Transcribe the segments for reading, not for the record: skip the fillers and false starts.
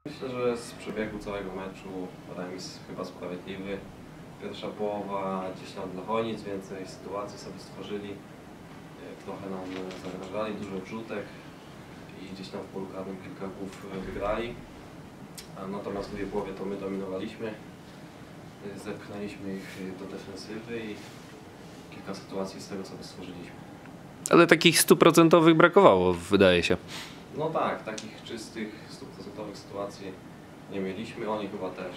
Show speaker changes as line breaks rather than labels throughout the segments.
Myślę, że z przebiegu całego meczu remis chyba sprawiedliwy. Pierwsza połowa gdzieś tam dla Chojnic, więcej sytuacji sobie stworzyli, trochę nam zagrażali, dużo wrzutek i gdzieś tam w polu karnym kilka głów wygrali. Natomiast w drugiej połowie to my dominowaliśmy, zepchnęliśmy ich do defensywy i kilka sytuacji z tego sobie stworzyliśmy.
Ale takich 100% brakowało, wydaje się.
No tak, takich czystych, 100% sytuacji nie mieliśmy, oni chyba też,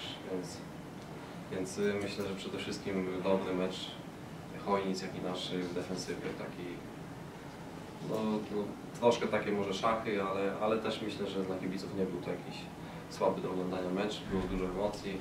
więc myślę, że przede wszystkim dobry mecz Chojnic, jak i naszych defensywy, taki no, troszkę takie może szachy, ale też myślę, że dla kibiców nie był to jakiś słaby do oglądania mecz, było dużo emocji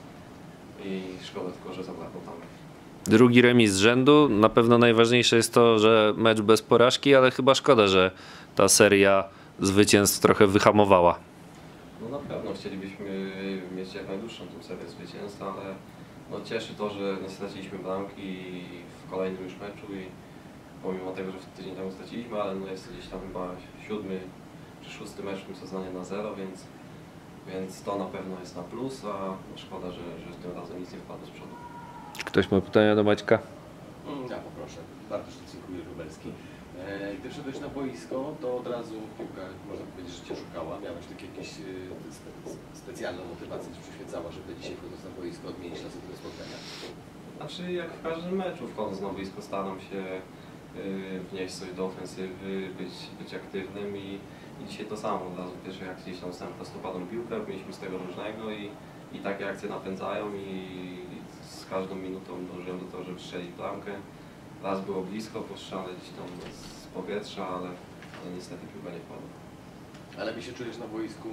i szkoda tylko, że zabrakło tam.
Drugi remis z rzędu. Na pewno najważniejsze jest to, że mecz bez porażki, ale chyba szkoda, że ta seria zwycięstw trochę wyhamowała.
No na pewno chcielibyśmy mieć jak najdłuższą tą serię zwycięstw, ale no cieszy to, że nie straciliśmy bramki w kolejnym już meczu i pomimo tego, że tydzień temu straciliśmy, ale no jest gdzieś tam chyba 7. czy 6. mecz w tym sezonie na 0, więc to na pewno jest na plus, a no szkoda, że tym razem nic nie wpadło z przodu.
Czy ktoś ma pytania do Maćka?
Ja poproszę. Bardzo dziękuję, Lubelski. Gdy wszedłeś na boisko, to od razu piłka, można powiedzieć, że Cię szukała. Miałeś takie jakieś specjalną motywację, Ci przyświecała, żeby dzisiaj wchodząc na boisko odmienić losy tego spotkania?
Znaczy jak w każdym meczu wchodząc na boisko staram się wnieść coś do ofensywy, być aktywnym i dzisiaj to samo. Od razu w pierwszej akcji gdzieś tam dostałem prostopadłą piłkę, mieliśmy z tego różnego i takie akcje napędzają i z każdą minutą dążyłem do tego, żeby strzelić bramkę. Raz było blisko po strzale gdzieś tam z powietrza, ale niestety piłka nie wpadła.
A lepiej się czujesz na boisku,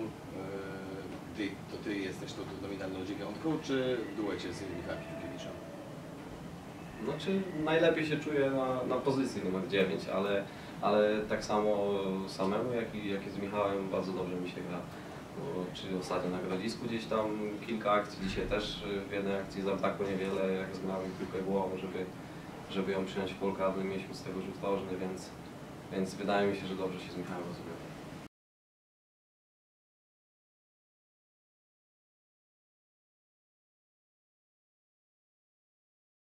to Ty jesteś tą nominalną dziewiątką, czy w duecie z Michałem Piłkiewiczem?
Znaczy najlepiej się czuję na pozycji numer 9, ale tak samo samemu, jak i z Michałem bardzo dobrze mi się gra. Czyli ostatnio na Grodzisku gdzieś tam kilka akcji, dzisiaj też w jednej akcji zabrakło niewiele, jak zgrałem piłkę głową, żeby ją przyjąć w polu karnym, mieliśmy z tego rzut rożny, więc wydaje mi się, że dobrze się z Michałem rozumiem.